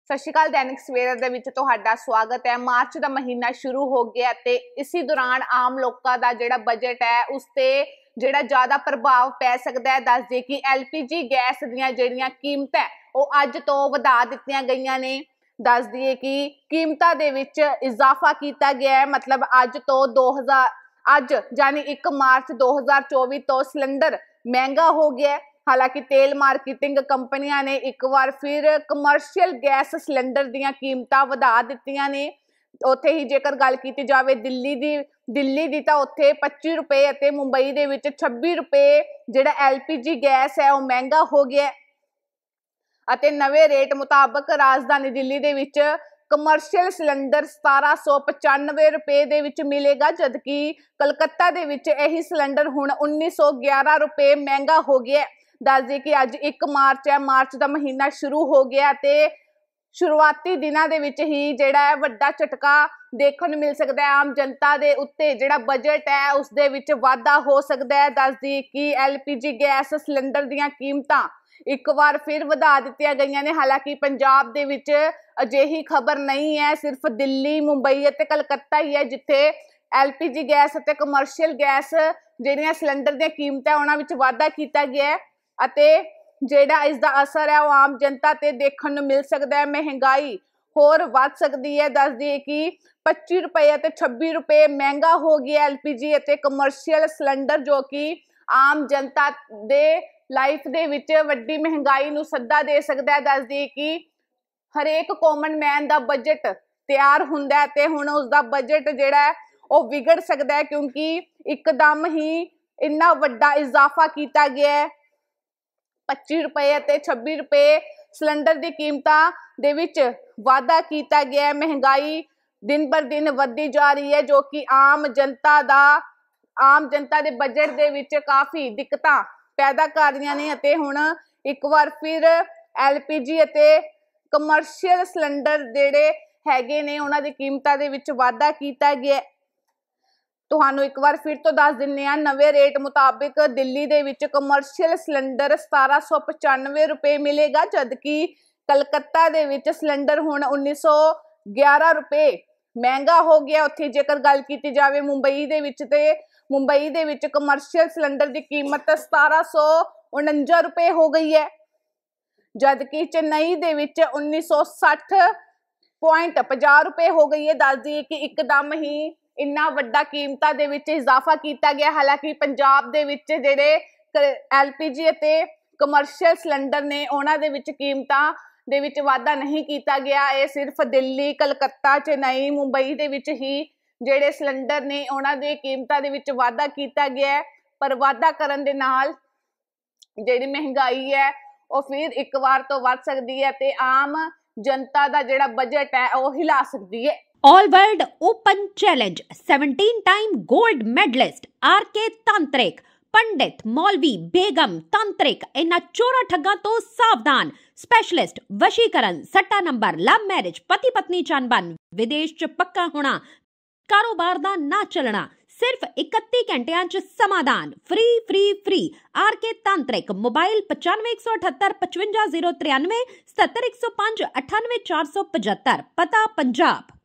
सत श्री अकाल। दैनिक सवेरा दे विच तुहाडा स्वागत है। मार्च का महीना शुरू हो गया ते इसी दौरान आम लोगों का जिहड़ा बजट है उस ते जिहड़ा ज़्यादा प्रभाव पै सकता है। दस दे कि LPG गैस दीयां जिहड़ियां कीमतां वो अज तो वधा दित्तियां गईयां ने। दस दिए कि कीमतां दे विच इजाफा किया गया है। मतलब अज तो 2000 अज यानी 1 मार्च 2024 तो सिलेंडर महंगा हो गया है। हालांकि तेल मार्केटिंग कंपनियां ने एक बार फिर कमर्शियल गैस सिलेंडर दीयां कीमतां वधा दित्तियां ने। उत्थे ही जेकर गल की जाए दिल्ली दी तां उत्थे 25 रुपए अते मुंबई दे विच 26 रुपए जिहड़ा LPG गैस है वह महंगा हो गया है। अते नवे रेट मुताबक राजधानी दिल्ली दे विच कमर्शियल सिलेंडर 1795 रुपए दे विच मिलेगा, जबकि कलकत्ता दे विच यही सिलेंडर हुण 1911 रुपए महंगा हो गया है। दस दी कि अज 1 मार्च है, मार्च का महीना शुरू हो गया ते शुरुआती दिनों दे विच ही जिहड़ा है वड्डा झटका देखने को मिल सकता है। आम जनता दे उत्ते जिहड़ा बजट है उस दे विच वाधा हो सकता है। दस दी कि LPG गैस सिलेंडर दीयां कीमतां एक बार फिर वधा दित्तियां गईयां ने। हालांकि पंजाब दे विच अजिही खबर नहीं है, सिर्फ दिल्ली, मुंबई अते कलकत्ता ही है जिथे LPG गैस अते कमर्शियल गैस जिहड़ियां सिलेंडर दीयां कीमतां उहनां विच वाधा कीता गया है अते जिहड़ा इसका असर है वो आम जनता ते देखने को मिल सकता है। महंगाई होर वध सकती है। दस दिए कि 25 रुपए अते 26 रुपए महंगा हो गया LPG अते कमर्शियल सिलेंडर, जो कि आम जनता दे लाइफ दे विच वड्डी महंगाई नूं सद्दा दे सकता है। दस दिए कि हरेक कॉमन मैन का बजट तैयार हुंदा है ते हुण उसका बजट जिहड़ा है वो बिगड़ सकता है, क्योंकि एकदम ही इन्ना वड्डा इजाफा किया गया है। 25 रुपए अते 26 रुपए सिलेंडर की कीमतां दे विच वाधा किया गया है। महंगाई दिन बर दिन वधदी जा रही है, जो कि आम जनता दे बजट दे विच काफ़ी दिक्कतां पैदा कर रही ने। अते हुण एक बार फिर LPG अते कमर्शियल सिलेंडर जिहड़े हैगे ने उन्हां दी कीमतां दे विच वाधा किया गया है। तुहानू एक बार फिर तो दस दिन्ने आ, नवे रेट मुताबिक दिल्ली दे विच कमर्शियल सिलेंडर 1795 रुपए मिलेगा, जबकि कलकत्ता दे विच सिलेंडर हुण 1911 रुपए महंगा हो गया। उत्थे जेकर गल की जाए मुंबई दे विच कमर्शियल सिलेंडर की कीमत 1749 रुपए हो गई है, जबकि चेन्नई दे विच 1960.50 रुपए हो गई है। दस दी कि एकदम ही इन्ना वड्डा कीमतां दे विच इजाफा किया गया। हालांकि पंजाब दे विच जिहड़े LPG अते कमर्शियल सिलेंडर ने उन्हां दे विच कीमतां दे विच वाधा नहीं किया गया। ये सिर्फ दिल्ली, कलकत्ता, चेन्नई, मुंबई दे विच ही जिहड़े सिलेंडर ने उन्हां दे कीमतां दे विच वाधा किया गया है। पर वाधा करन दे नाल जिहड़ी महंगाई है वो फिर एक बार तो वध सकदी है ते आम जनता दा जिहड़ा बजट है वो हिला सकदी है। All world open challenge 17 time gold medalist RK Tantrik, पंडित, मौलवी, बेगम, तांत्रिक इन्हां चोरा ठग्गां तो सावधान। स्पेशलिस्ट वशीकरण, सट्टा नंबर, लव मैरिज, पति पत्नी चनबन, विदेश च पक्का होना, कारोबार दा ना चलना, सिर्फ 31 घंटियां च समाधान। Free RK Tantrik. मोबाइल 95 178 55 093 77 105 98 475। पता पंजाब।